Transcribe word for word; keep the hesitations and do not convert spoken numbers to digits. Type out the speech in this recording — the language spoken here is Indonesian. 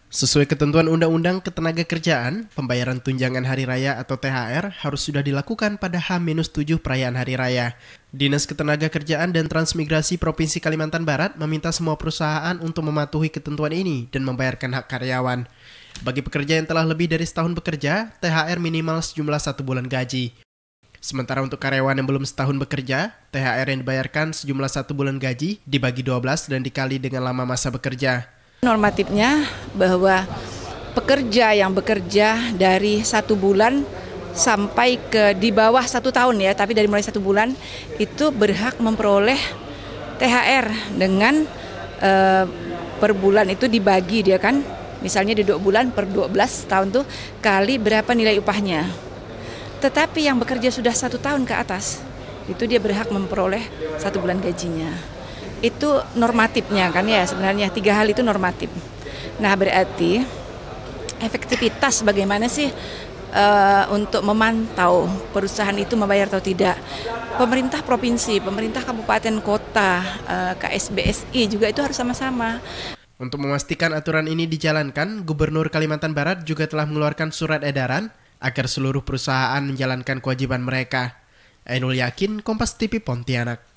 Sesuai ketentuan Undang-Undang Ketenagakerjaan, pembayaran tunjangan hari raya atau T H R harus sudah dilakukan pada H minus tujuh perayaan hari raya. Dinas Ketenagakerjaan dan Transmigrasi Provinsi Kalimantan Barat meminta semua perusahaan untuk mematuhi ketentuan ini dan membayarkan hak karyawan. Bagi pekerja yang telah lebih dari setahun bekerja, T H R minimal sejumlah satu bulan gaji. Sementara untuk karyawan yang belum setahun bekerja, T H R yang dibayarkan sejumlah satu bulan gaji dibagi dua belas dan dikali dengan lama masa bekerja. Normatifnya bahwa pekerja yang bekerja dari satu bulan sampai ke di bawah satu tahun ya, tapi dari mulai satu bulan itu berhak memperoleh T H R dengan eh, per bulan itu dibagi dia kan, misalnya di dua bulan per dua belas tahun tuh kali berapa nilai upahnya. Tetapi yang bekerja sudah satu tahun ke atas itu dia berhak memperoleh satu bulan gajinya. Itu normatifnya kan ya, sebenarnya tiga hal itu normatif. Nah berarti efektivitas bagaimana sih uh, untuk memantau perusahaan itu membayar atau tidak. Pemerintah provinsi, pemerintah kabupaten kota, uh, K S B S I juga itu harus sama-sama. Untuk memastikan aturan ini dijalankan, Gubernur Kalimantan Barat juga telah mengeluarkan surat edaran agar seluruh perusahaan menjalankan kewajiban mereka. Ainul Yakin, Kompas T V Pontianak.